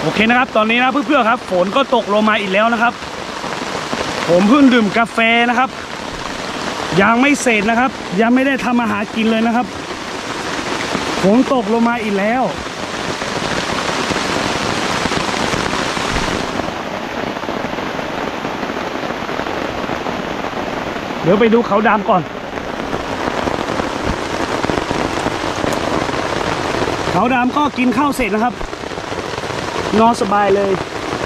โอเคนะครับตอนนี้นะเพื่อนๆครับฝนก็ตกลงมาอีกแล้วนะครับผมเพิ่งดื่มกาแฟนะครับยังไม่เสร็จนะครับยังไม่ได้ทำอาหารกินเลยนะครับฝนตกลงมาอีกแล้วเดี๋ยวไปดูเขาดำก่อนเขาดำก็กินข้าวเสร็จนะครับนอนสบายเลย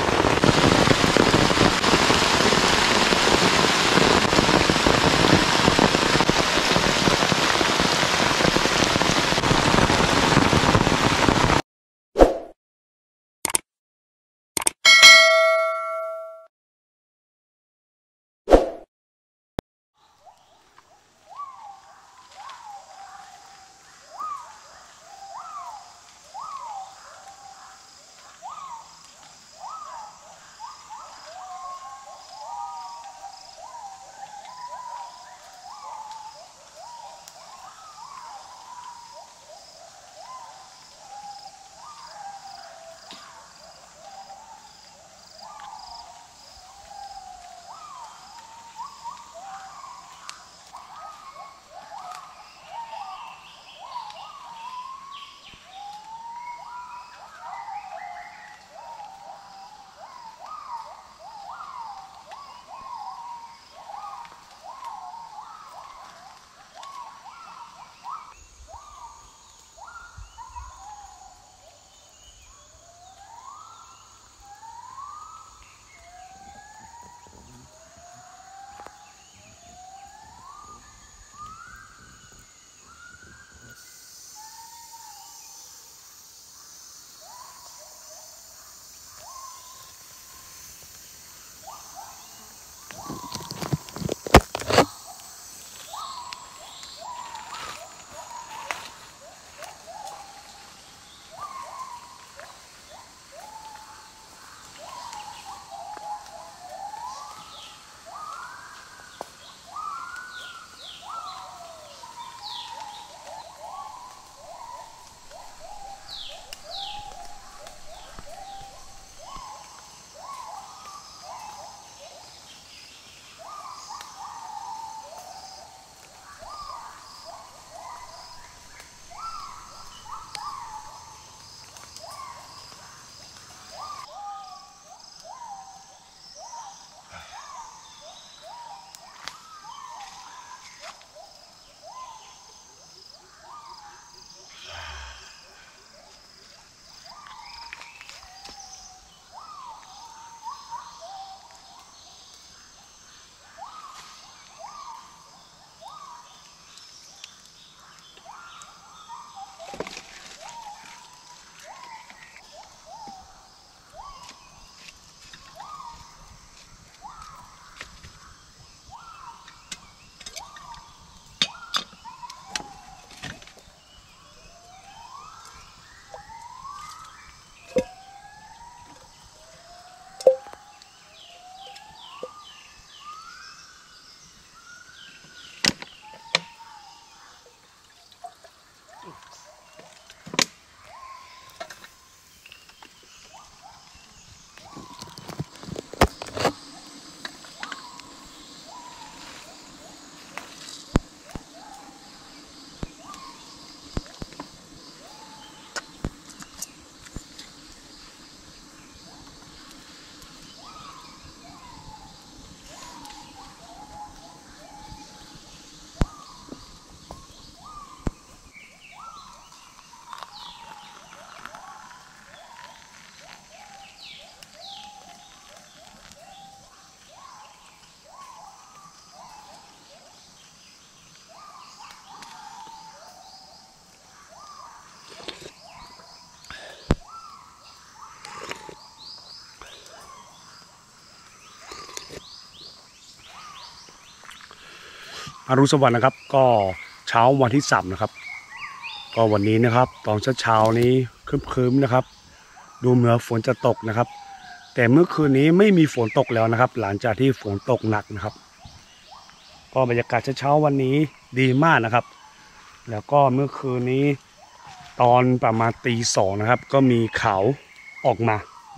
อรุณสวัสดิ์นะครับก็เช้าวันที่3นะครับก็วันนี้นะครับตอนเช้านี้ครึ้มๆนะครับดูเหมือนฝนจะตกนะครับแต่เมื่อคืนนี้ไม่มีฝนตกแล้วนะครับหลังจากที่ฝนตกหนักนะครับก็บรรยากาศเช้าวันนี้ดีมากนะครับแล้วก็เมื่อคืนนี้ตอนประมาณตี 2นะครับก็มีเขาออกมา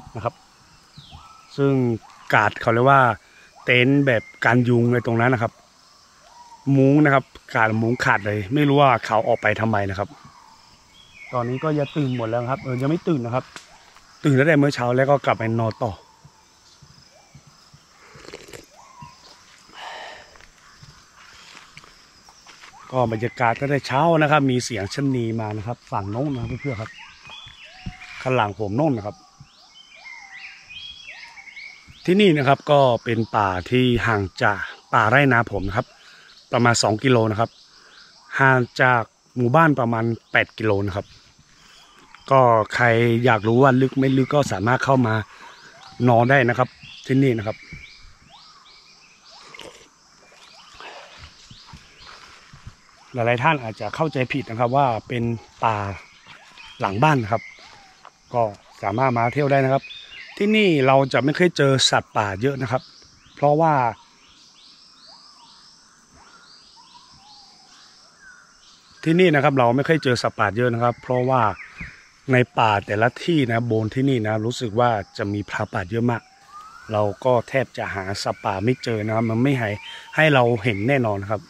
นะครับซึ่งกาดเขาเรียกว่าเต็นท์แบบการยุงในตรงนั้นนะครับมุ้งนะครับกาดมุ้งขาดเลยไม่รู้ว่าเขาออกไปทำไมนะครับตอนนี้ก็ยังตื่นหมดแล้วครับยังไม่ตื่นนะครับตื่นแล้วแต่เมื่อเช้าแล้วก็กลับไปนอนต่อก็บรรยากาศก็ได้เช้านะครับมีเสียงชะนีมานะครับฝั่งโน้นนะเพื่อนๆครับข้างหลังผมโน้นนะครับที่นี่นะครับก็เป็นป่าที่ห่างจากป่าไร่นาผมนะครับประมาณ2 กิโลนะครับห่างจากหมู่บ้านประมาณ8 กิโลนะครับก็ใครอยากรู้ว่าลึกไม่ลึกก็สามารถเข้ามานอนได้นะครับที่นี่นะครับหลายๆท่านอาจจะเข้าใจผิดนะครับว่าเป็นป่าหลังบ้านนะครับก็สามารถมาเที่ยวได้นะครับที่นี่เราจะไม่เคยเจอสัตว์ป่าเยอะนะครับเพราะว่าที่นี่นะครับเราไม่เคยเจอสัตว์ป่าเยอะนะครับเพราะว่าในป่าแต่ละที่นะบนที่นี่นะรู้สึกว่าจะมีพรานป่าเยอะมากเราก็แทบจะหาสัตว์ป่าไม่เจอนะครับมันไม่ให้เราเห็นแน่นอนครับ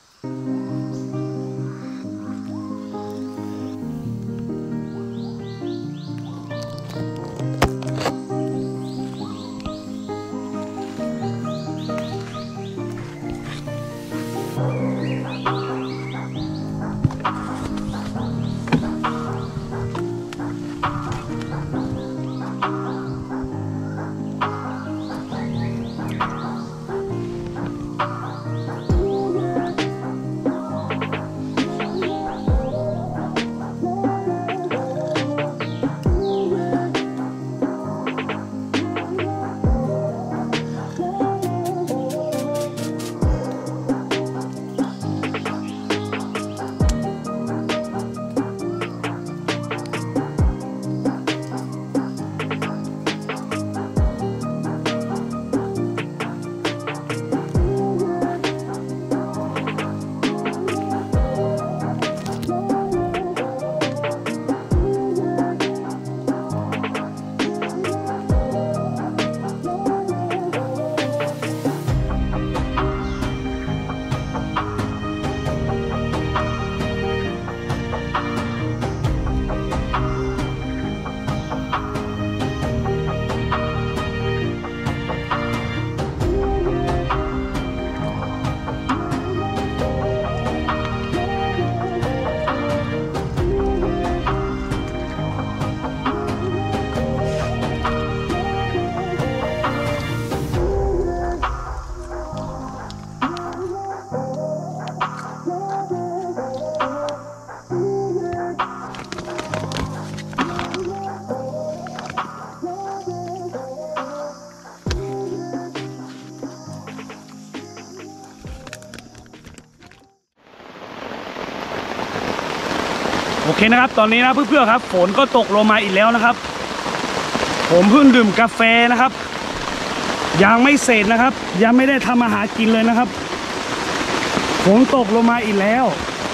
โอเคนะครับตอนนี้นะเพื่อนๆครับฝนก็ตกลงมาอีกแล้วนะครับผมเพิ่งดื่มกาแฟนะครับยังไม่เสร็จนะครับยังไม่ได้ทำอาหารกินเลยนะครับฝนตกลงมาอีกแล้ว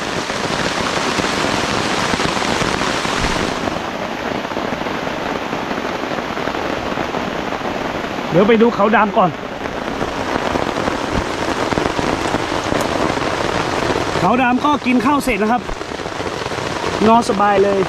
เดี๋ยวไปดูเขาดำก่อนเขาดำก็กินข้าวเสร็จนะครับนอนสบายเลย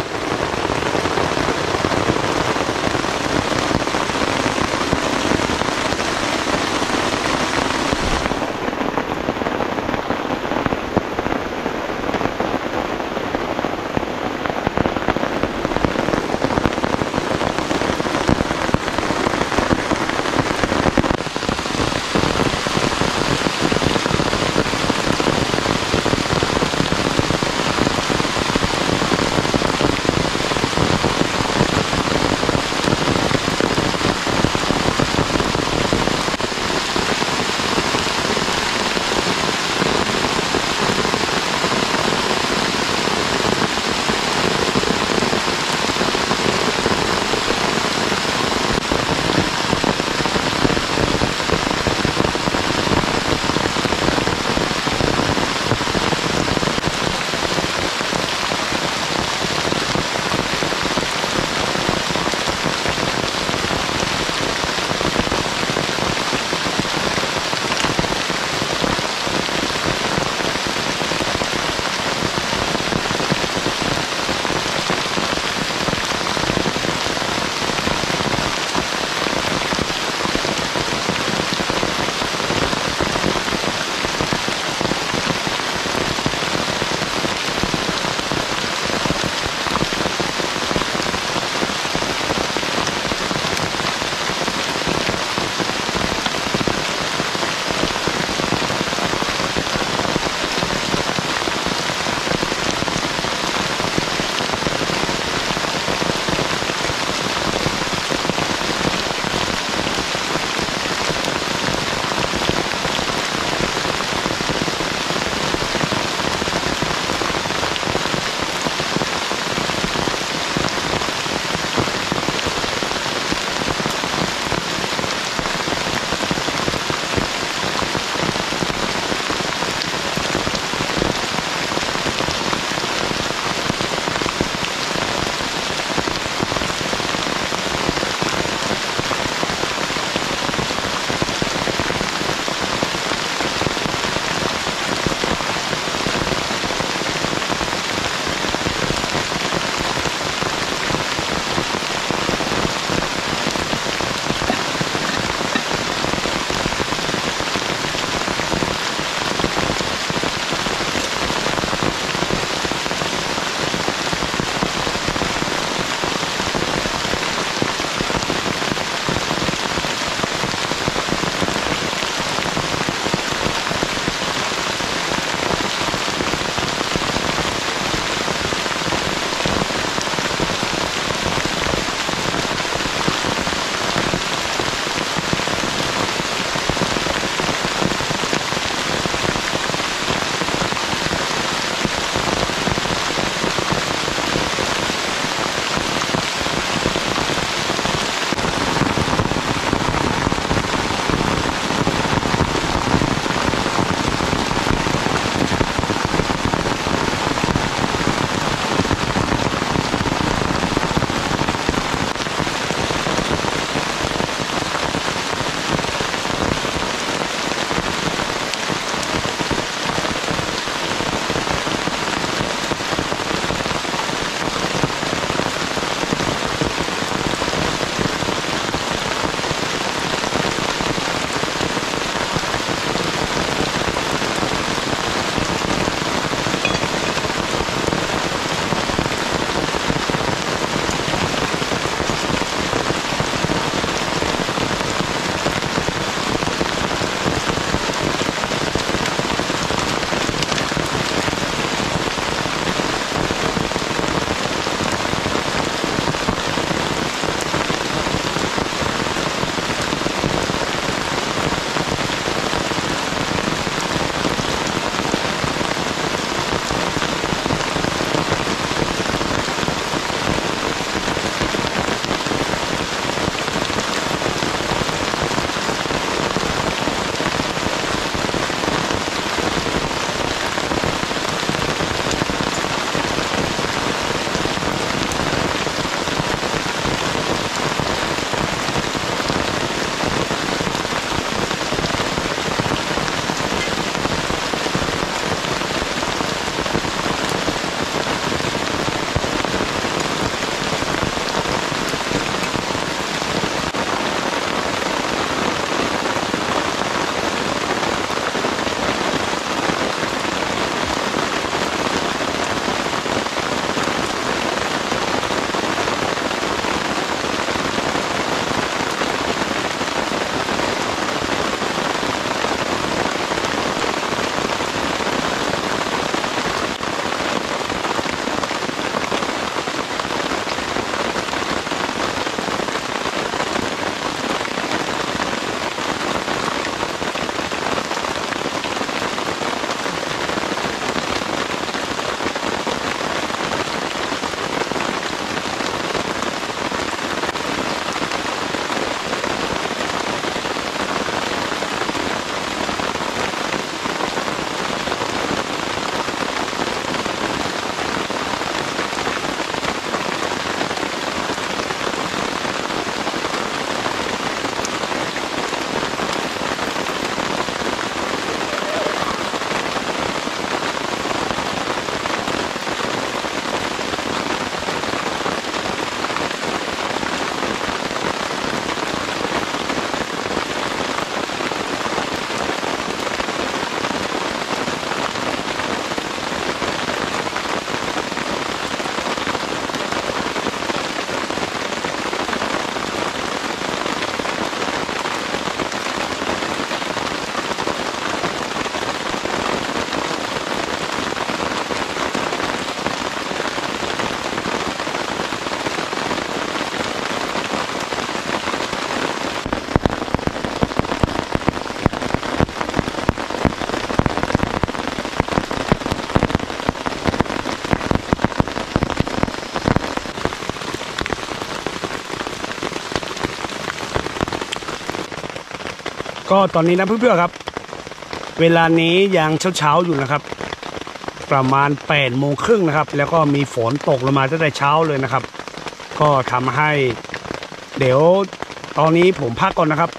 ก็ตอนนี้นะเพื่อนๆครับเวลานี้ยังเช้าอยู่นะครับประมาณ8 โมงครึ่งนะครับแล้วก็มีฝนตกลงมาตั้งแต่เช้าเลยนะครับก็ทำให้เดี๋ยวตอนนี้ผมพักก่อนนะครับ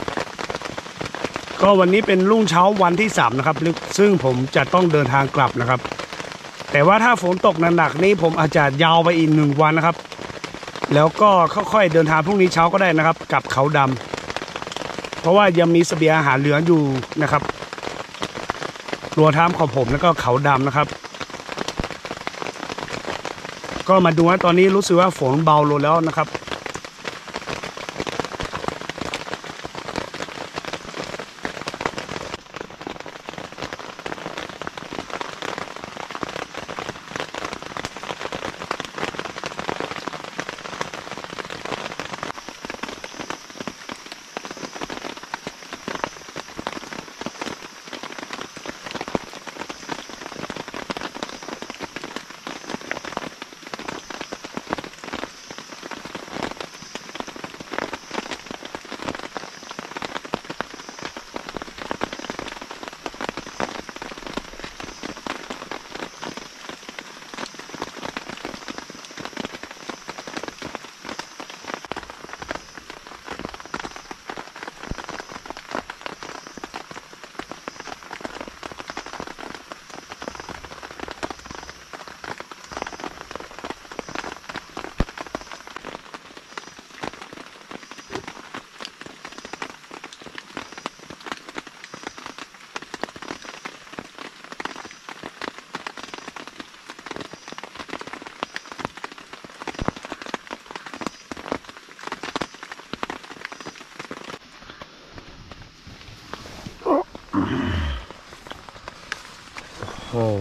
ก็วันนี้เป็นรุ่งเช้าวันที่3นะครับซึ่งผมจะต้องเดินทางกลับนะครับแต่ว่าถ้าฝนตกหนักๆนี้ผมอาจจะยาวไปอีก1 วันนะครับแล้วก็ค่อยๆเดินทางพรุ่งนี้เช้าก็ได้นะครับกับเขาดำเพราะว่ายังมีเสบียงอาหารเหลืออยู่นะครับรัวท้ามของผมแล้วก็เขาดำนะครับก็มาดูว่าตอนนี้รู้สึกว่าฝนเบาลงแล้วนะครับโอ้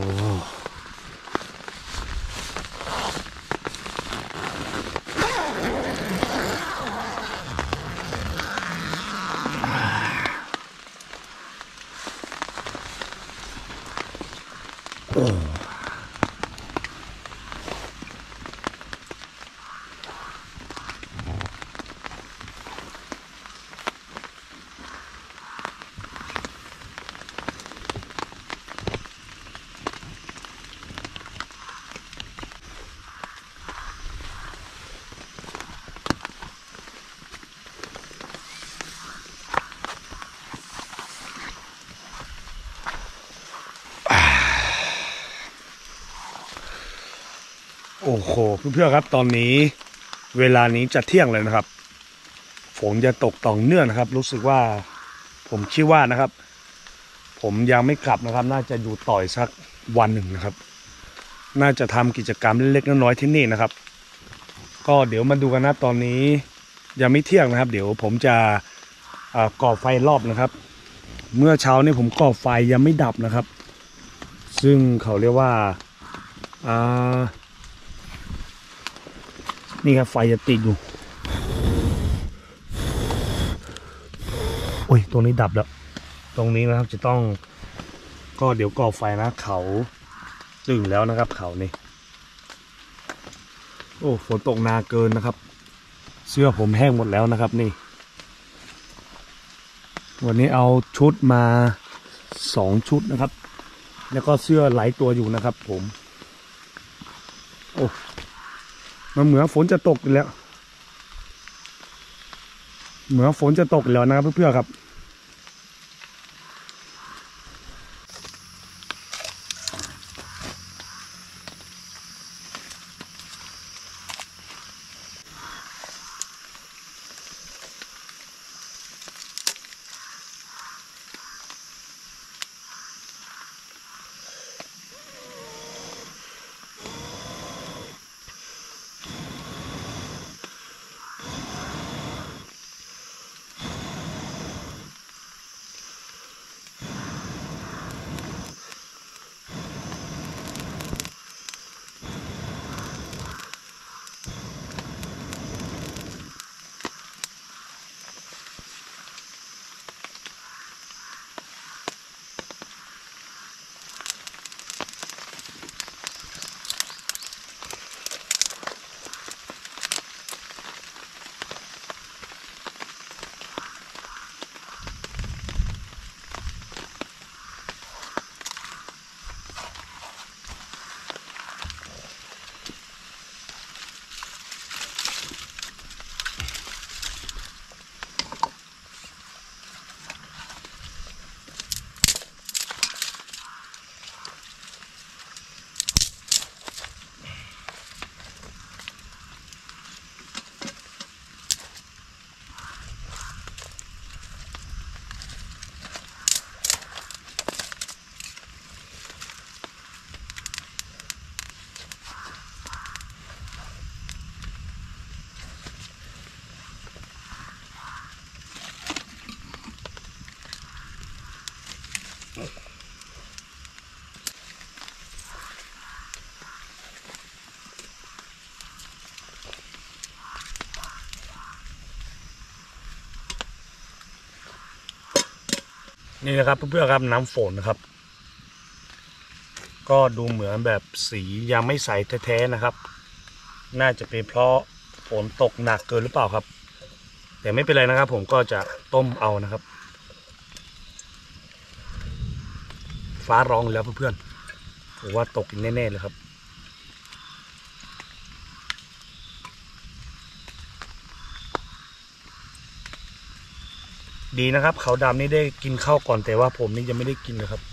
โอ้โหเพื่อนๆครับตอนนี้เวลานี้จะเที่ยงเลยนะครับฝนจะตกต่อเนื่องนะครับรู้สึกว่าผมคิดว่านะครับผมยังไม่กลับนะครับน่าจะอยู่ต่อสักวันหนึ่งนะครับน่าจะทำกิจกรรมเล็กๆน้อยๆที่นี่นะครับก็เดี๋ยวมาดูกันนะตอนนี้ยังไม่เที่ยงนะครับเดี๋ยวผมจะก่อไฟรอบนะครับเมื่อเช้านี้ผมก่อไฟยังไม่ดับนะครับซึ่งเขาเรียกว่านี่ครับไฟจะติดอยู่โอ้ยตรงนี้ดับแล้วตรงนี้นะครับจะต้องก็เดี๋ยวก่อไฟนะเขาตึงแล้วนะครับเขานี่โอ้ฝนตกนาเกินนะครับเสื้อผมแห้งหมดแล้วนะครับนี่วันนี้เอาชุดมา2 ชุดนะครับแล้วก็เสื้อหลายตัวอยู่นะครับผมโอ้มันเหมือนฝนจะตกแล้วเหมือนฝนจะตกแล้วนะครับเพื่อนๆครับนี่นะครับเพื่อนๆครับน้ำฝนนะครับก็ดูเหมือนแบบสียังไม่ใสแท้ๆนะครับน่าจะเป็นเพราะฝนตกหนักเกินหรือเปล่าครับแต่ไม่เป็นไรนะครับผมก็จะต้มเอานะครับฟ้าร้องแล้วเพื่อนๆผมว่าตกแน่ๆเลยครับดีนะครับเขาดำนี่ได้กินข้าวก่อนแต่ว่าผมนี่ยังไม่ได้กินเลยครับ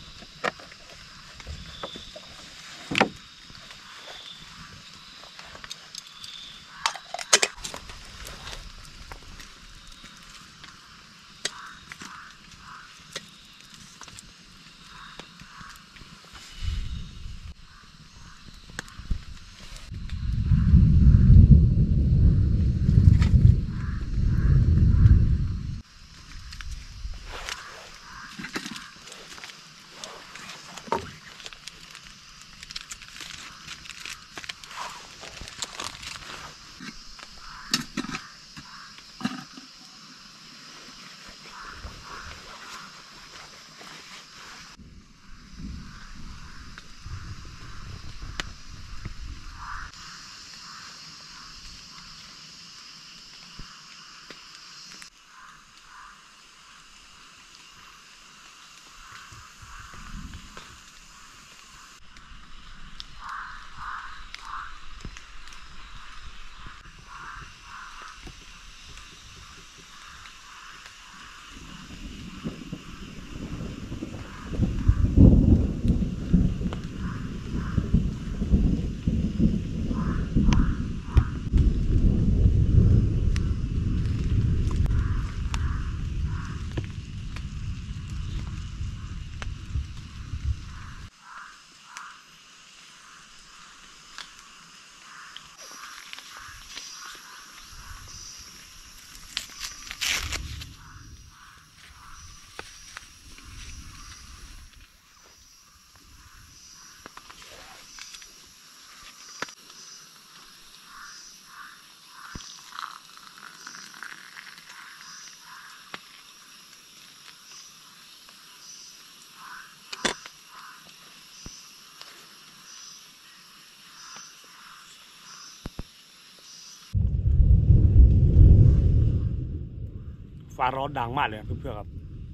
ฟ้าร้องดังมากเลยเพื่อนๆครับ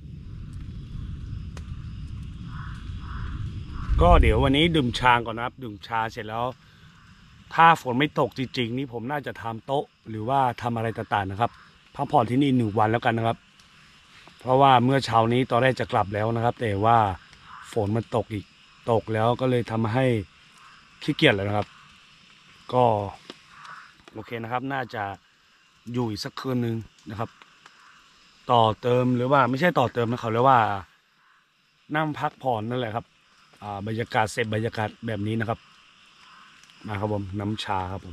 ก็เดี๋ยววันนี้ดื่มชาก่อนนะครับดื่มชาเสร็จแล้วถ้าฝนไม่ตกจริงๆนี่ผมน่าจะทำโต๊ะหรือว่าทำอะไรต่างๆนะครับพักผ่อนที่นี่1 วันแล้วกันนะครับเพราะว่าเมื่อเช้านี้ตอนแรกจะกลับแล้วนะครับแต่ว่าฝนมันตกอีกตกแล้วก็เลยทำให้ขี้เกียจเลยนะครับก็โอเคนะครับน่าจะอยู่อีกสักคืนนึงนะครับต่อเติมหรือว่าไม่ใช่ต่อเติมนะเขาเรียกว่านั่งพักผ่อนนั่นแหละครับบรรยากาศเสพบรรยากาศแบบนี้นะครับมาครับผมน้ำชาครับผม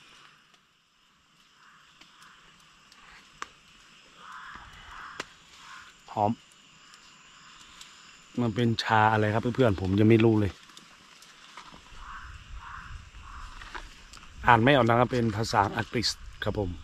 หอมมันเป็นชาอะไรครับเพื่อนๆผมยังไม่รู้เลยอ่านไม่ออกนะครับเป็นภาษาอังกฤษครับผม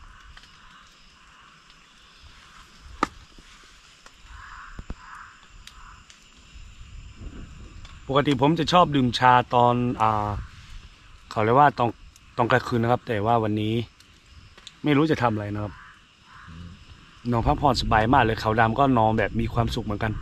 ปกติผมจะชอบดื่มชาตอนเขาเรียกว่าตอนกลางคืนนะครับแต่ว่าวันนี้ไม่รู้จะทำอะไรนะครับนอนพักผ่อนสบายมากเลยเขาดำก็นอนแบบมีความสุขเหมือนกัน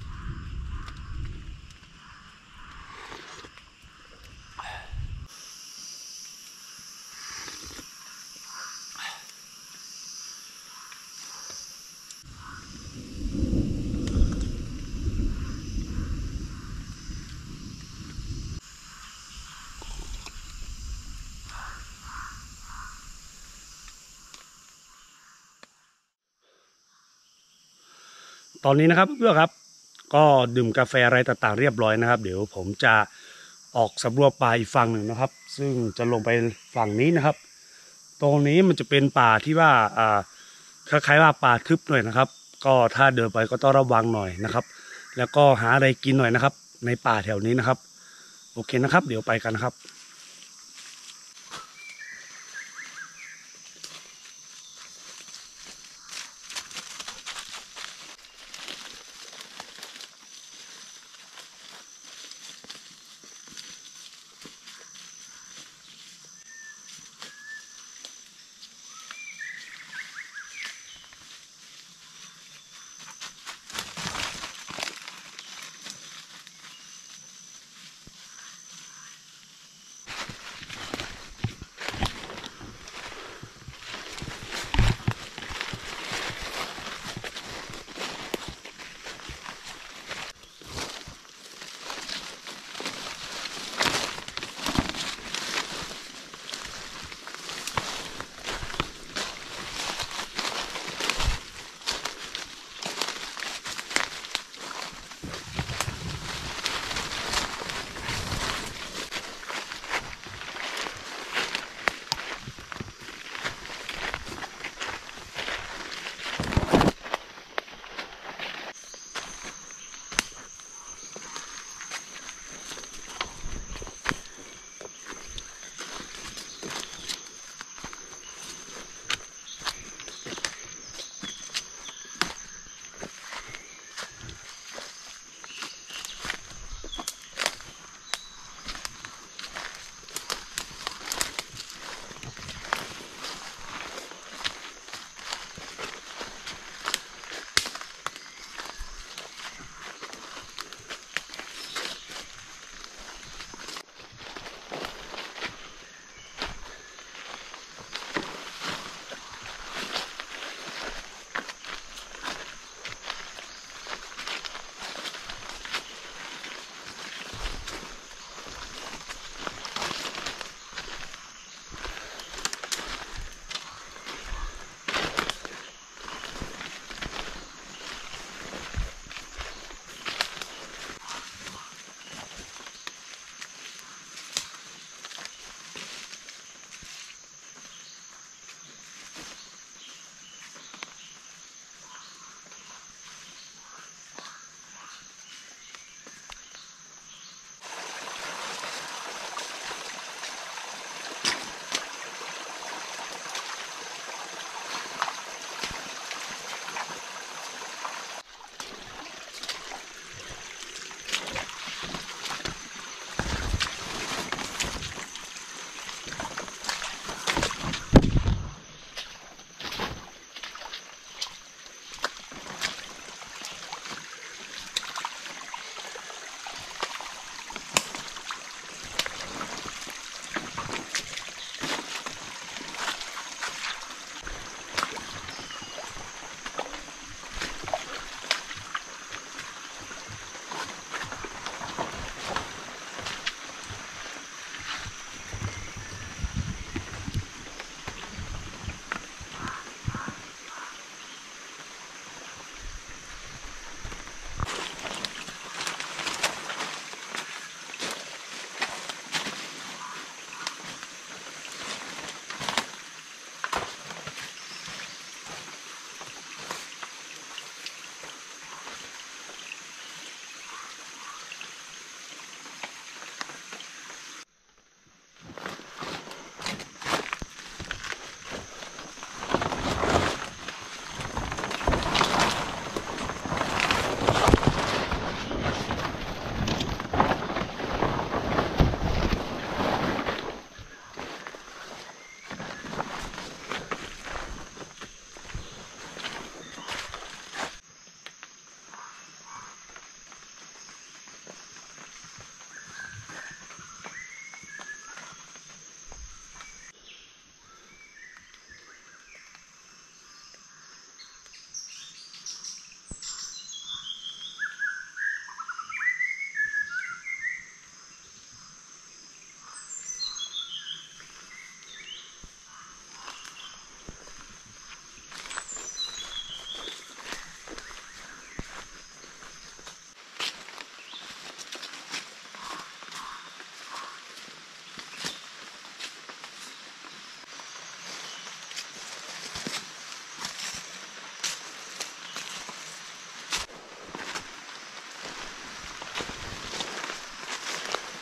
ตอนนี้นะครับเพื่อนครับก็ดื่มกาแฟอะไรต่างๆเรียบร้อยนะครับเดี๋ยวผมจะออกสำรวจป่าอีกฝั่งหนึ่งนะครับซึ่งจะลงไปฝั่งนี้นะครับตรงนี้มันจะเป็นป่าที่ว่าคล้ายๆว่าป่าทึบหน่อยนะครับก็ถ้าเดินไปก็ต้องระวังหน่อยนะครับแล้วก็หาอะไรกินหน่อยนะครับในป่าแถวนี้นะครับโอเคนะครับเดี๋ยวไปกันนะครับ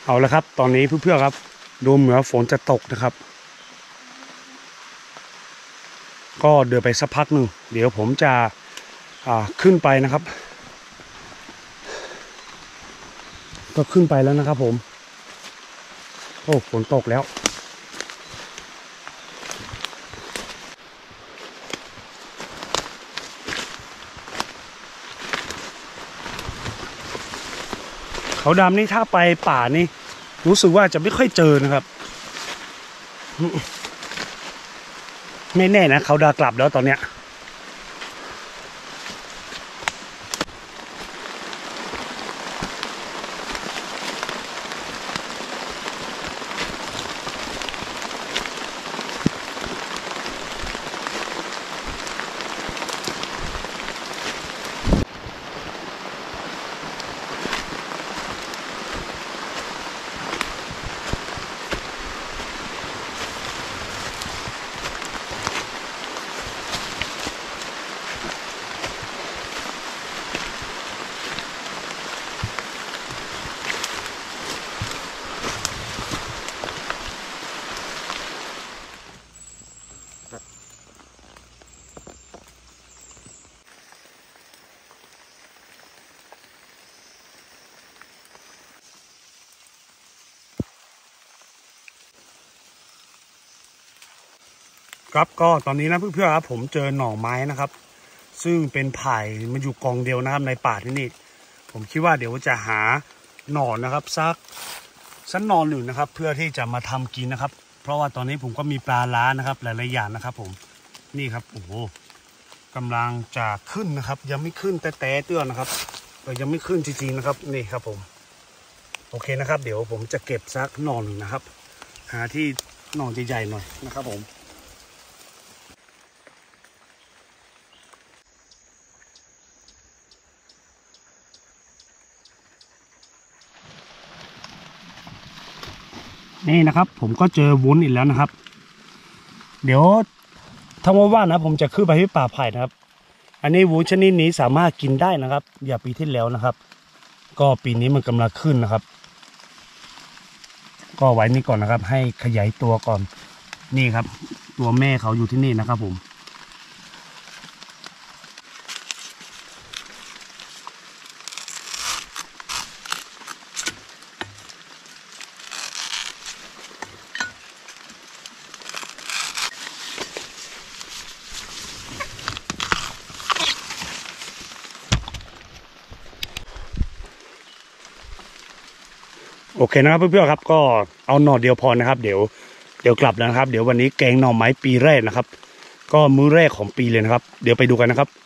เอาละครับตอนนี้เพื่อนๆครับดูเหมือนฝนจะตกนะครับก็เดินไปสักพักหนึ่งเดี๋ยวผมจะขึ้นไปนะครับก็ขึ้นไปแล้วนะครับผมโอ้ฝนตกแล้วเขาดำนี่ถ้าไปป่านี่รู้สึกว่าจะไม่ค่อยเจอนะครับไม่แน่นะเขาดากลับแล้วตอนเนี้ยครับก็ตอนนี้นะเพื่อนๆครับผมเจอหน่อไม้นะครับซึ่งเป็นไผ่มันอยู่กองเดียวนะครับในป่าที่นี่ผมคิดว่าเดี๋ยวจะหาหน่อนะครับสักหน่อหนึ่งนะครับเพื่อที่จะมาทำกินนะครับเพราะว่าตอนนี้ผมก็มีปลาล้านะครับหลายๆอย่างนะครับผมนี่ครับโอ้โหกำลังจะขึ้นนะครับยังไม่ขึ้นแต่เตื้อนะครับยังไม่ขึ้นจริงๆนะครับนี่ครับผมโอเคนะครับเดี๋ยวผมจะเก็บสักหน่อหนึ่งนะครับหาที่หน่อใหญ่ๆหน่อยนะครับผมนี่นะครับผมก็เจอวุ้นอีกแล้วนะครับเดี๋ยวถ้าว่างๆนะผมจะขึ้นไปที่ป่าไผ่นะครับอันนี้วุ้นชนิดนี้สามารถกินได้นะครับอย่าปีที่แล้วนะครับก็ปีนี้มันกำลังขึ้นนะครับก็ไว้นี่ก่อนนะครับให้ขยายตัวก่อนนี่ครับตัวแม่เขาอยู่ที่นี่นะครับผมโอเคนะครับเพื่อนๆครับก็เอาหน่อเดียวพอนะครับเดี๋ยวกลับแล้วนะครับเดี๋ยววันนี้แกงหน่อไม้ปีแรกนะครับก็มื้อแรกของปีเลยนะครับเดี๋ยวไปดูกันนะครับ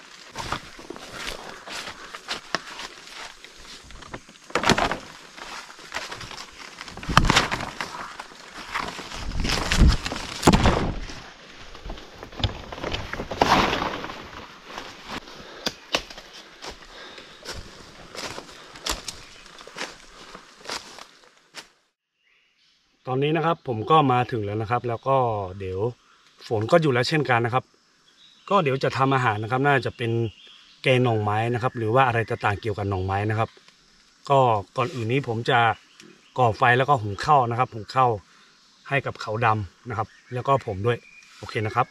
ตอนนี้นะครับผมก็มาถึงแล้วนะครับแล้วก็เดี๋ยวฝนก็อยู่แล้วเช่นกันนะครับก็เดี๋ยวจะทำอาหารนะครับน่าจะเป็นแกงหน่อไม้นะครับหรือว่าอะไรต่างๆเกี่ยวกับหน่อไม้นะครับก็ก่อนอื่นนี้ผมจะก่อไฟแล้วก็หุงข้าวนะครับหุงข้าวให้กับเขาดำนะครับแล้วก็ผมด้วยโอเคนะครับ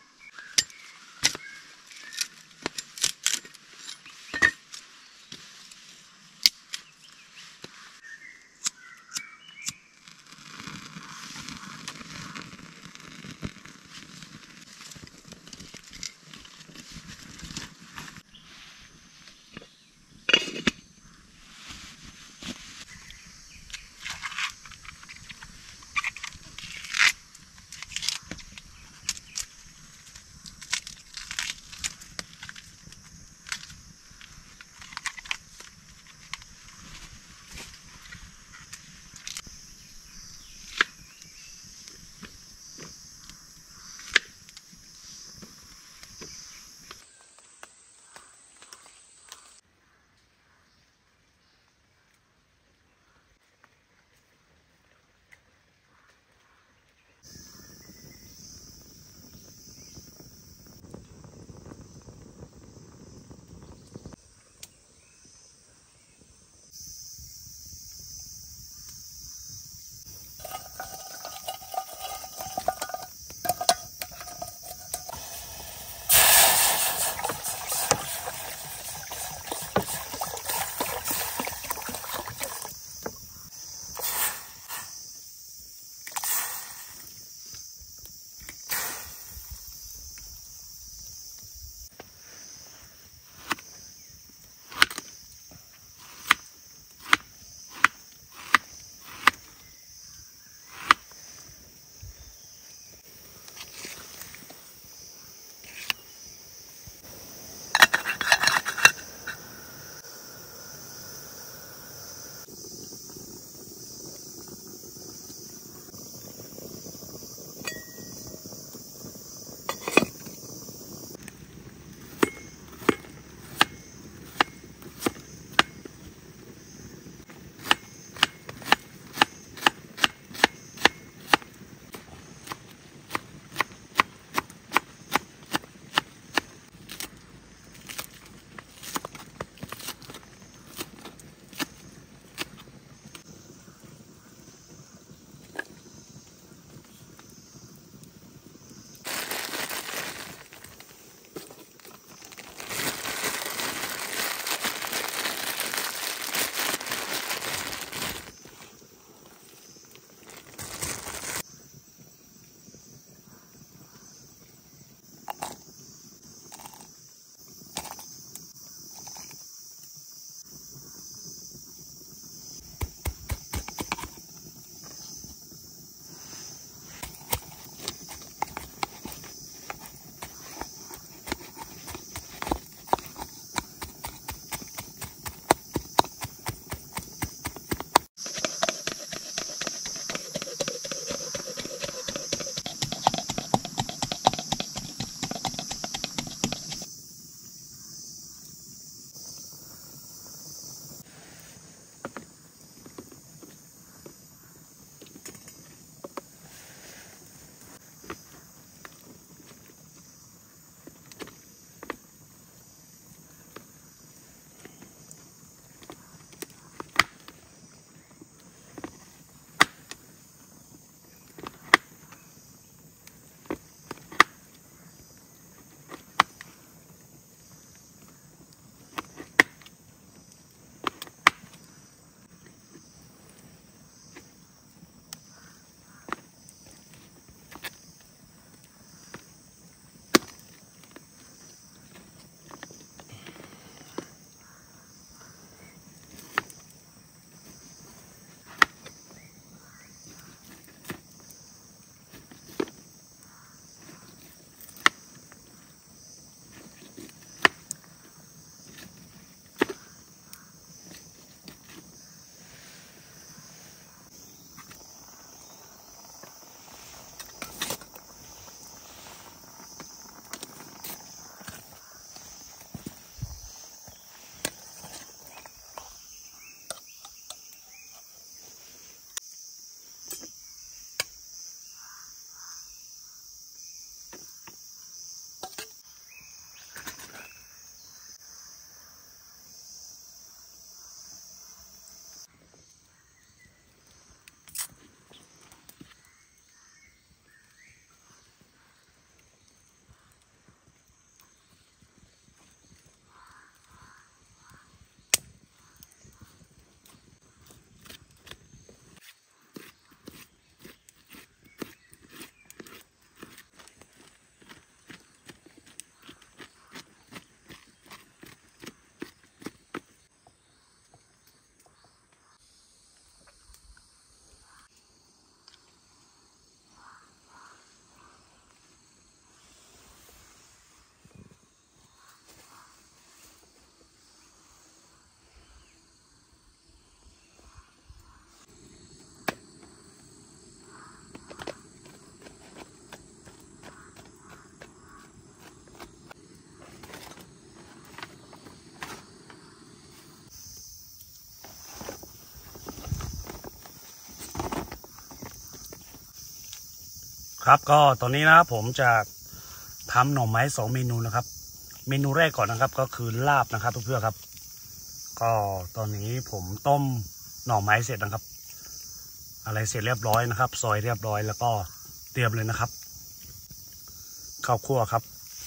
ครับก็ตอนนี้นะครับผมจะทำหน่อไม้2 เมนูนะครับเมนูแรกก่อนนะครับก็คือลาบนะครับเพื่อนๆครับก็ตอนนี้ผมต้มหน่อไม้เสร็จนะครับอะไรเสร็จเรียบร้อยนะครับซอยเรียบร้อยแล้วก็เตรียมเลยนะครับข้าวคั่วครับ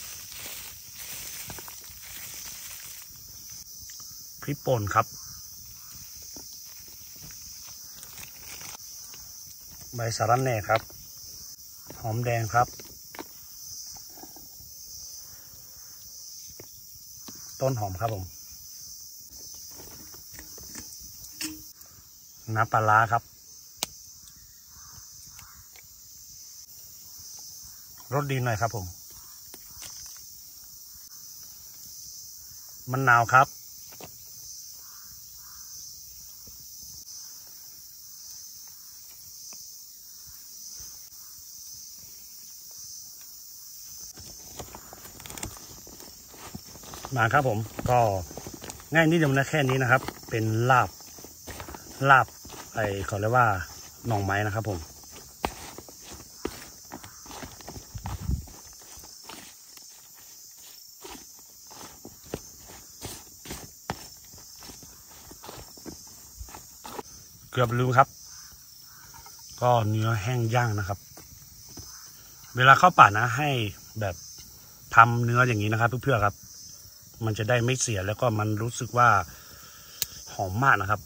พริกป่นครับใบสะระแหน่ครับหอมแดงครับต้นหอมครับผมน้ำปลาร้าครับรสดีหน่อยครับผมมะนาวครับมาครับผมก็ง่ายนิดเดียวนะแค่นี้นะครับเป็นลาบเขาเรียกว่าหน่อไม้นะครับผมเกือบลืมครับก็เนื้อแห้งย่างนะครับเวลาเข้าป่านะให้แบบทำเนื้ออย่างนี้นะครับเพื่อนๆครับมันจะได้ไม่เสียแล้วก็มันรู้สึกว่าหอมมากนะครับ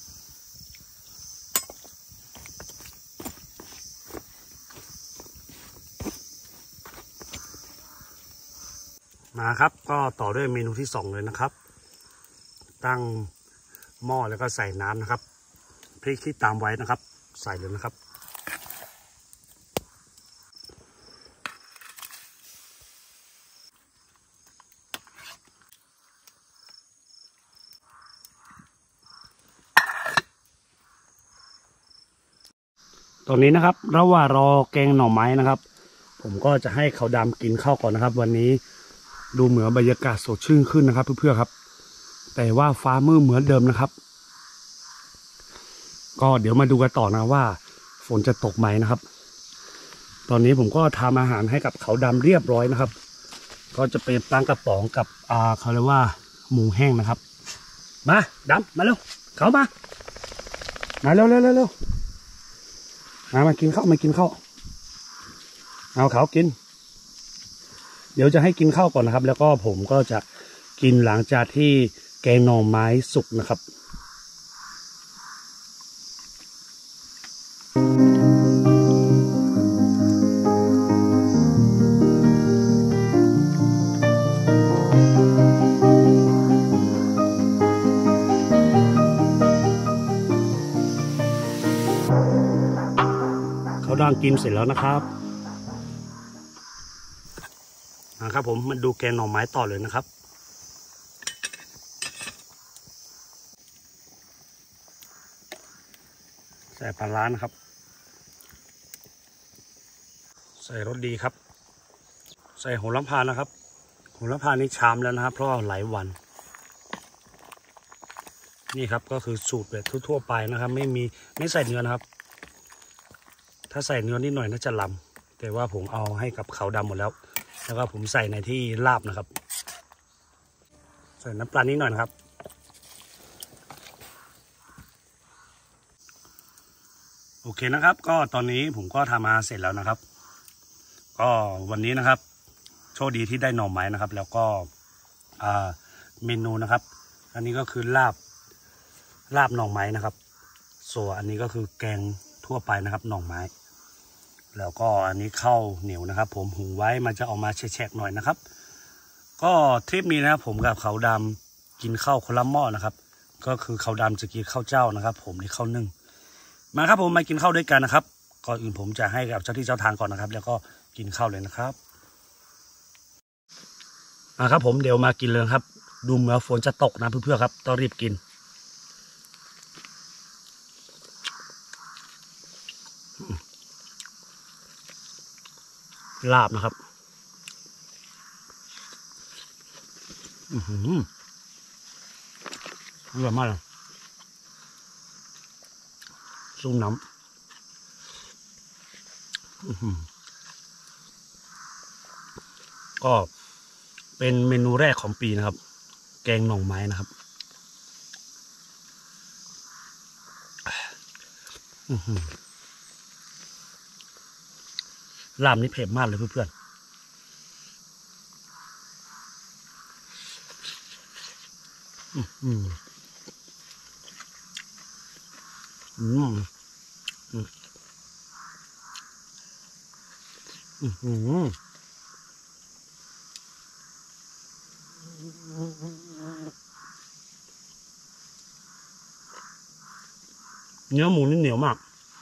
มาครับก็ต่อด้วยเมนูที่2เลยนะครับตั้งหม้อแล้วก็ใส่น้ำนะครับพริกที่ตามไว้นะครับใส่เลยนะครับตอนนี้นะครับระหว่างรอแกงหน่อไม้นะครับผมก็จะให้เขาดำกินข้าวก่อนนะครับวันนี้ดูเหมือนบรรยากาศสดชื่นขึ้นนะครับเพื่อนๆครับแต่ว่าฟ้ามืดเหมือนเดิมนะครับก็เดี๋ยวมาดูกันต่อนะว่าฝนจะตกไหมนะครับตอนนี้ผมก็ทำอาหารให้กับเขาดำเรียบร้อยนะครับก็จะเป็นปลากระป๋องกับเขาเรียกว่าหมูแห้งนะครับมาดำมาเร็วเขามาเร็วมากินข้าวเอาเขากินเดี๋ยวจะให้กินข้าวก่อนนะครับแล้วก็ผมก็จะกินหลังจากที่แกงหน่อไม้สุกนะครับเขาดังกินเสร็จแล้วนะครับนะครับผมมาดูแกงหน่อไม้ต่อเลยนะครับใส่ปลาร้านะครับใส่รสดีครับใส่โหระพานะครับโหระพานี่ชามแล้วนะครับเพราะหลายวันนี่ครับก็คือสูตรแบบทั่วๆไปนะครับไม่ใส่เนื้อนะครับถ้าใส่เนื้อนิดหน่อยน่าจะลำแต่ว่าผมเอาให้กับเขาดำหมดแล้วแล้วก็ผมใส่ในที่ลาบนะครับใส่น้ำปลานิดหน่อยนะครับโอเคนะครับก็ตอนนี้ผมก็ทำมาเสร็จแล้วนะครับก็วันนี้นะครับโชคดีที่ได้หน่อไม้นะครับแล้วก็เมนูนะครับอันนี้ก็คือลาบหน่อไม้นะครับส่วนอันนี้ก็คือแกงทั่วไปนะครับหน่อไม้แล้วก็อันนี้ข้าวเหนียวนะครับผมหุงไว้มันจะออกมาแฉะๆหน่อยนะครับก็ทริปนี้นะครับผมกับเขาดำกินข้าวคนละหม้อนะครับก็คือเขาดำจะกินข้าวเจ้านะครับผมนี่ข้าวนึ่งมาครับผมมากินข้าวด้วยกันนะครับก่อนอื่นผมจะให้กับเจ้าที่เจ้าทางก่อนนะครับแล้วก็กินข้าวเลยนะครับมาครับผมเดี๋ยวมากินเลยครับดูเหมือนฝนจะตกนะเพื่อนๆครับต้องรีบกินลาบนะครับอร่อยมากเลยซุ่มน้ำก็เป็นเมนูแรกของปีนะครับแกงหน่อไม้นะครับลาบนี่เผ็ดมากเลยเพื่อนเนื้อหมูนี่เหนียวมาก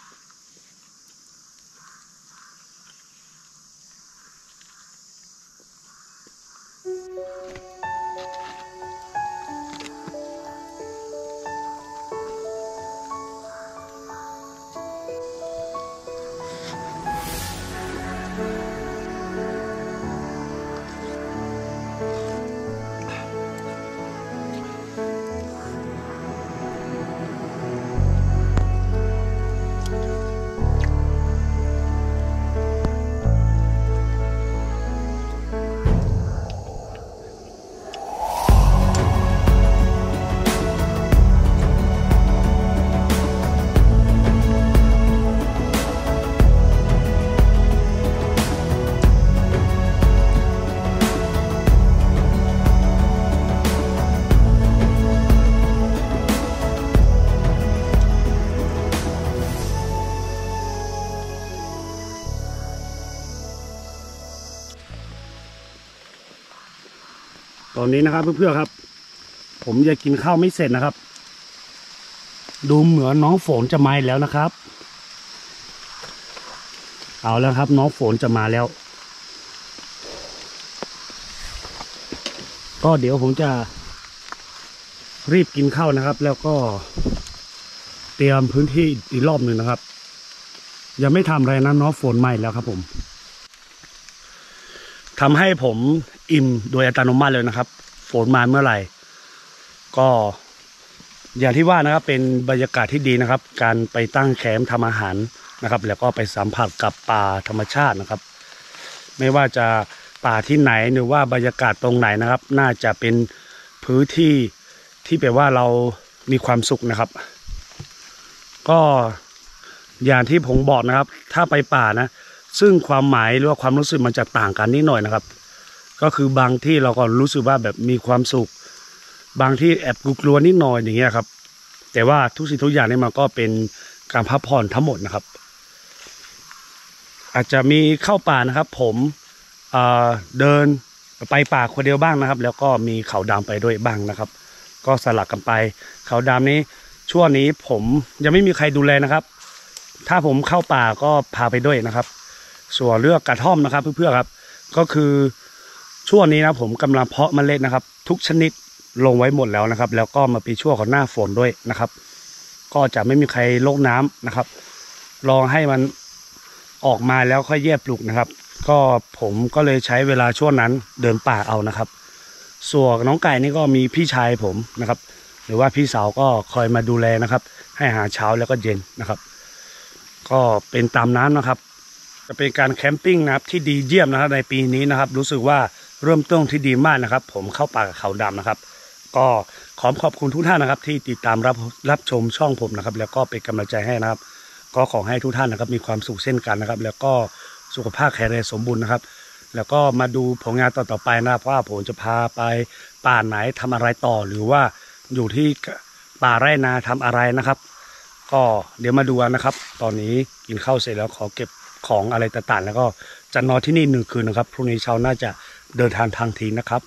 ตอนนี้นะครับเพื่อนๆครับผมจะกินข้าวไม่เสร็จนะครับดูเหมือนน้องฝนจะมาแล้วนะครับเอาแล้วครับน้องฝนจะมาแล้วก็เดี๋ยวผมจะรีบกินข้าวนะครับแล้วก็เตรียมพื้นที่อีกรอบหนึ่งนะครับยังไม่ทำอะไรนะน้องฝนมาแล้วครับผมทำให้ผมอิ่มโดยอัตโนมัติเลยนะครับฝนมาเมื่อไหร่ก็อย่างที่ว่านะครับเป็นบรรยากาศที่ดีนะครับการไปตั้งแคมป์ทำอาหารนะครับแล้วก็ไปสัมผัสกับป่าธรรมชาตินะครับไม่ว่าจะป่าที่ไหนหรือว่าบรรยากาศตรงไหนนะครับน่าจะเป็นพื้นที่ที่แปลว่าเรามีความสุขนะครับก็อย่างที่ผมบอกนะครับถ้าไปป่านะซึ่งความหมายหรือว่าความรู้สึกมันจะต่างกันนิดหน่อยนะครับก็คือบางที่เราก็รู้สึกว่าแบบมีความสุขบางที่แอบกลัวนิดหน่อยอย่างเงี้ยครับแต่ว่าทุกสิ่งทุกอย่างนี่มันก็เป็นการพักผ่อนทั้งหมดนะครับอาจจะมีเข้าป่านะครับผมเดินไปป่าคนเดียวบ้างนะครับแล้วก็มีเขาดำไปด้วยบ้างนะครับก็สลับกันไปเขาดำนี้ช่วงนี้ผมยังไม่มีใครดูแลนะครับถ้าผมเข้าป่าก็พาไปด้วยนะครับส่วนเรื่องกระท่อมนะครับเพื่อนๆครับก็คือช่วงนี้นะผมกำลังเพาะเมล็ดนะครับทุกชนิดลงไว้หมดแล้วนะครับแล้วก็มาปีช่วงของหน้าฝนด้วยนะครับก็จะไม่มีใครรดน้ำนะครับลองให้มันออกมาแล้วค่อยแยกปลูกนะครับก็ผมก็เลยใช้เวลาช่วงนั้นเดินป่าเอานะครับส่วนน้องไก่นี่ก็มีพี่ชายผมนะครับหรือว่าพี่สาวก็คอยมาดูแลนะครับให้อาหารเช้าแล้วก็เย็นนะครับก็เป็นตามนั้นนะครับจะเป็นการแคมปิ้งนะครับที่ดีเยี่ยมนะครับในปีนี้นะครับรู้สึกว่าเริ่มต้นที่ดีมากนะครับผมเข้าป่ากับเขาดำนะครับก็ขอบคุณทุกท่านนะครับที่ติดตามรับชมช่องผมนะครับแล้วก็เป็นกำลังใจให้นะครับก็ขอให้ทุกท่านนะครับมีความสุขเช่นกันนะครับแล้วก็สุขภาพแข็งแรงสมบูรณ์นะครับแล้วก็มาดูผลงานต่อไปนะครับว่าผมจะพาไปป่าไหนทำอะไรต่อหรือว่าอยู่ที่ป่าไร่นาทำอะไรนะครับก็เดี๋ยวมาดูกันนะครับตอนนี้กินข้าวเสร็จแล้วขอเก็บของอะไรต่างๆแล้วก็จะนอนที่นี่1 คืนนะครับพรุ่งนี้เช้าน่าจะเดินทางทีนะครับ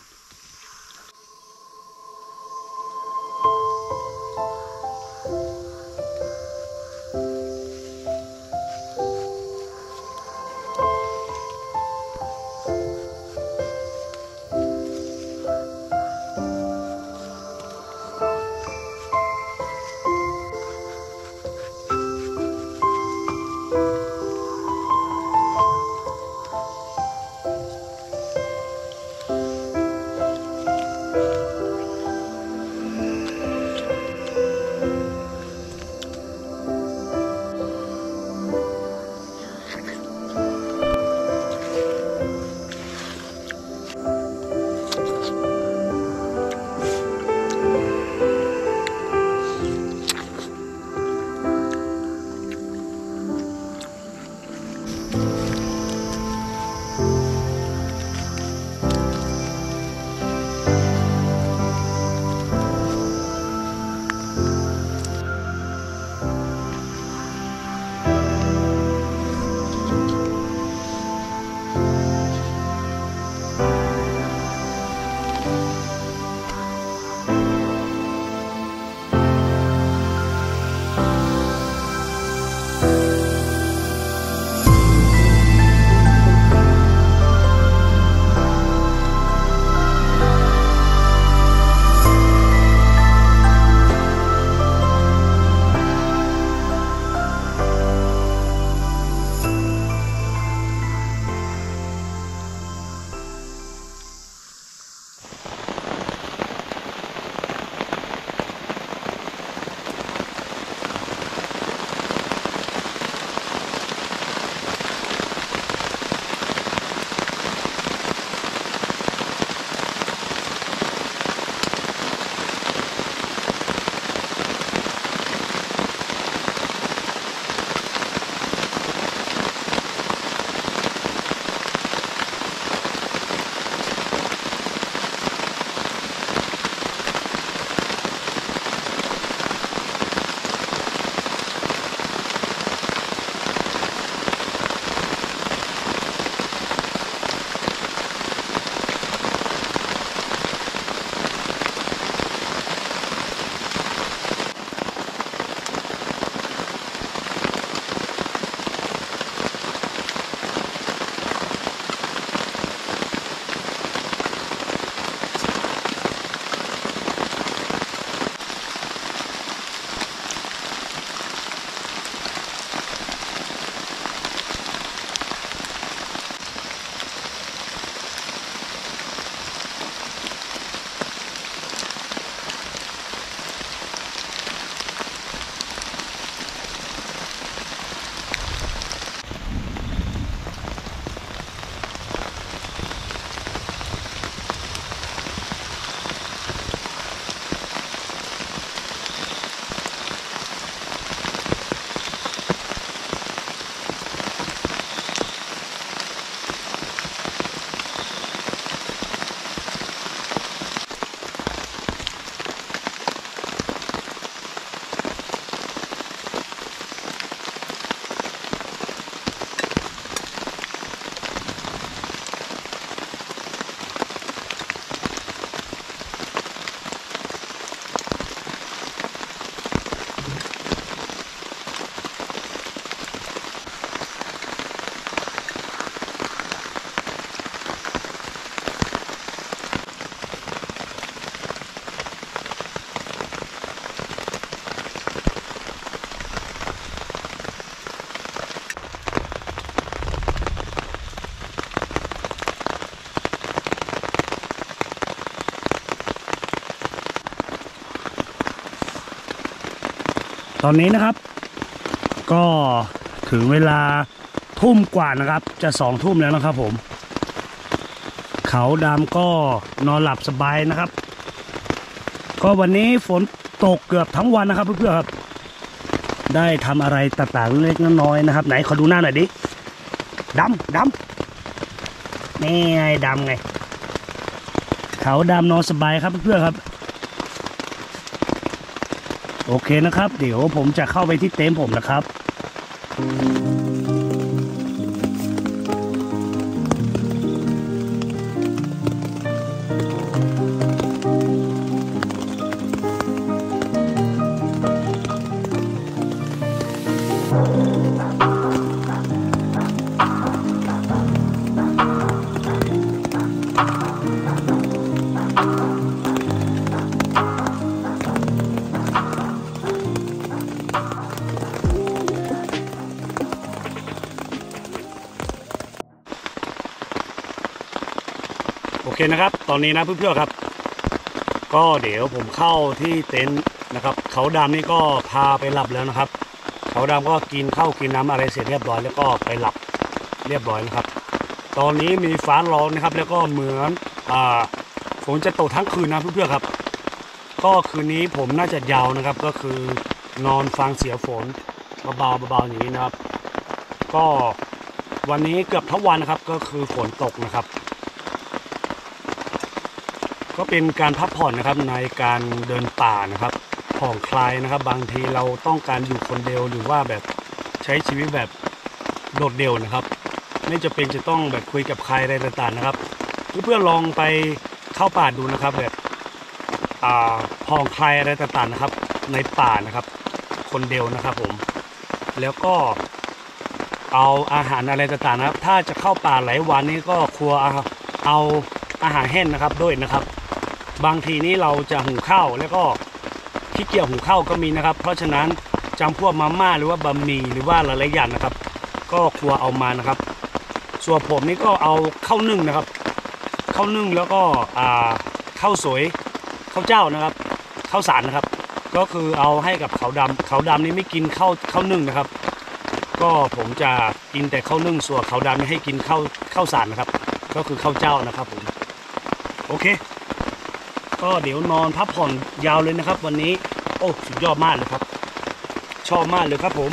ตอนนี้นะครับก็ถึงเวลาทุ่มกว่านะครับจะ2 ทุ่มแล้วนะครับผมเขาดำก็นอนหลับสบายนะครับก็วันนี้ฝนตกเกือบทั้งวันนะครับเพื่อนๆครับได้ทำอะไรต่างๆเล็กน้อยนะครับไหนขอดูหน้าหน่อยดิดำนี่ไงดำไงเขาดำนอนสบายครับเพื่อนๆครับโอเคนะครับเดี๋ยวผมจะเข้าไปที่เต็นท์ผมนะครับโอเคนะครับตอนนี้นะเพื่อนๆครับก็เดี๋ยวผมเข้าที่เต็นท์นะครับเขาดำนี่ก็พาไปหลับแล้วนะครับเขาดำก็กินข้าวกินน้ำอะไรเสร็จเรียบร้อยแล้วก็ไปหลับเรียบร้อยนะครับตอนนี้มีฟ้าร้องนะครับแล้วก็เหมือนฝนจะตกทั้งคืนนะเพื่อนๆครับก็คืนนี้ผมน่าจะยาวนะครับก็คือนอนฟังเสียงฝนเบาๆอย่างนี้นะครับก็วันนี้เกือบทั้งวันนะครับก็คือฝนตกนะครับก็เป็นการพักผ่อนนะครับในการเดินป่านะครับผ่อนคลายนะครับบางทีเราต้องการอยู่คนเดียวหรือว่าแบบใช้ชีวิตแบบโดดเดี่ยวนะครับไม่จำเป็นจะต้องแบบคุยกับใครอะไรต่างๆนะครับเพื่อนๆลองไปเข้าป่าดูนะครับแบบผ่อนคลายอะไรต่างๆนะครับในป่านะครับคนเดียวนะครับผมแล้วก็เอาอาหารอะไรต่างๆนะครับถ้าจะเข้าป่าหลายวันนี้ก็ควรเอาอาหารแห้งนะครับด้วยนะครับบางทีนี้เราจะหุงข้าวแล้วก็ขี้เกียจหุงข้าวก็มีนะครับเพราะฉะนั้นจำพวกมาม่าหรือว่าบะหมี่หรือว่าหลายๆอย่างนะครับก็ควรเอามานะครับส่วนผมนี่ก็เอาข้าวนึ่งนะครับข้าวนึ่งแล้วก็ข้าวสวยข้าวเจ้านะครับข้าวสารนะครับก็คือเอาให้กับเขาดำนี่ไม่กินข้าวนึ่งนะครับก็ผมจะกินแต่ข้าวนึ่งส่วนเขาดำไม่ให้กินข้าวสารนะครับก็คือข้าวเจ้านะครับผมโอเคก็เดี๋ยวนอนพักผ่อนยาวเลยนะครับวันนี้โอ้สุดยอดมากเลยครับชอบมากเลยครับผม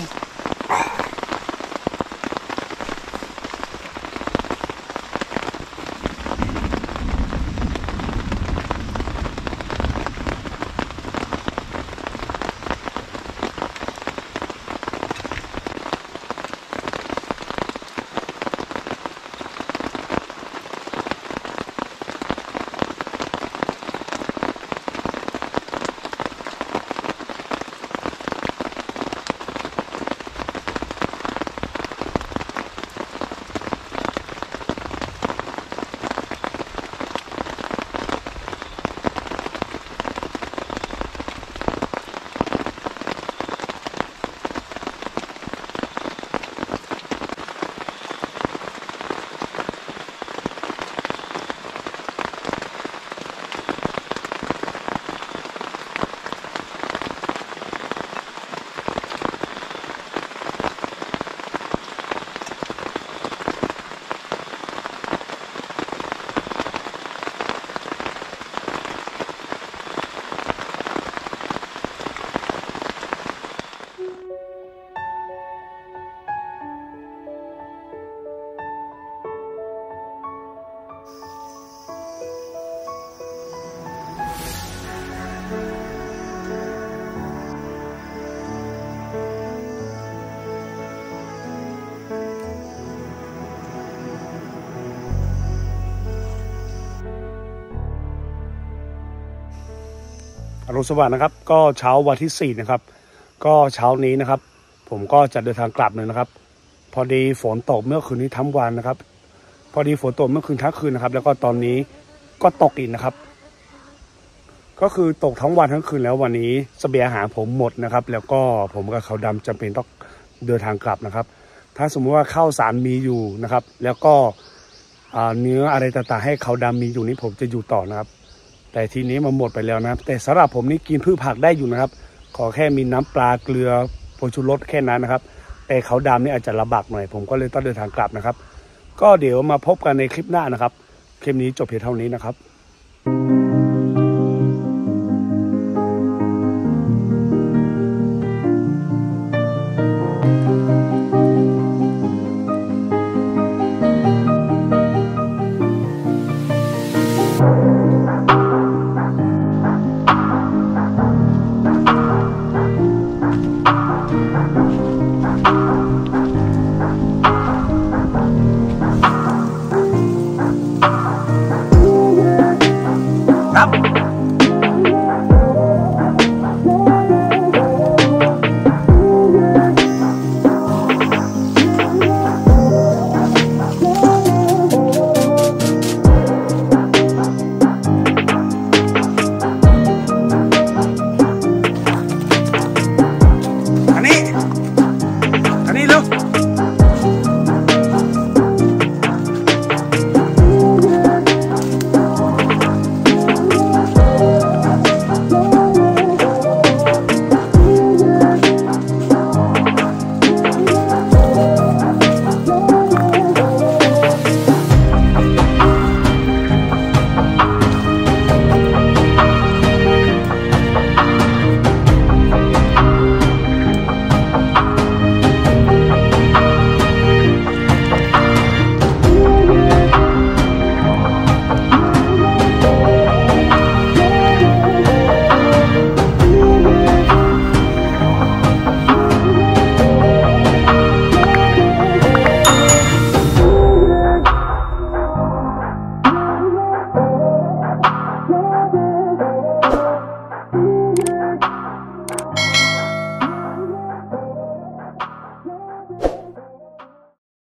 อรุณสวัสดิ์นะครับก็เช้าวันที่4นะครับก็เช้านี้นะครับผมก็จะเดินทางกลับเลยนะครับพอดีฝนตกเมื่อคืนนี้ทั้งวันนะครับพอดีฝนตกเมื่อคืนทั้งคืนนะครับแล้วก็ตอนนี้ก็ตกอีกนะครับก็คือตกทั้งวันทั้งคืนแล้ววันนี้เสบียงอาหารผมหมดนะครับแล้วก็ผมกับเขาดำจำเป็นต้องเดินทางกลับนะครับถ้าสมมติว่าข้าวสารมีอยู่นะครับแล้วก็เนื้ออะไรต่างๆให้เขาดำมีอยู่นี้ผมจะอยู่ต่อนะครับแต่ทีนี้มันหมดไปแล้วนะครับแต่สำหรับผมนี่กินพืชผักได้อยู่นะครับขอแค่มีน้ำปลาเกลือผงชูรสแค่นั้นนะครับแต่เขาดำนี่อาจจะลำบากหน่อยผมก็เลยต้องเดินทางกลับนะครับก็เดี๋ยวมาพบกันในคลิปหน้านะครับคลิปนี้จบเพียงเท่านี้นะครับครับ